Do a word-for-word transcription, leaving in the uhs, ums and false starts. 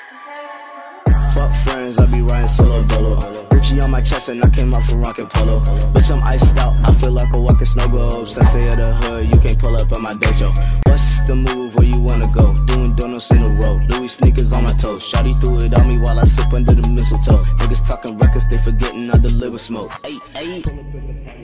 Fuck friends, I be riding solo Dolo. Gucci on my chest and I came out from rockin' polo. Bitch, I'm iced out, I feel like a walking snow globe. Sensei of the hood, you can't pull up at my dojo. What's the move, where you wanna go? Doing donuts in a row, Louis sneakers on my toes. Shawty threw it on me while I sip under the mistletoe. Niggas talking records, they forgetting I deliver smoke. Ay, ay.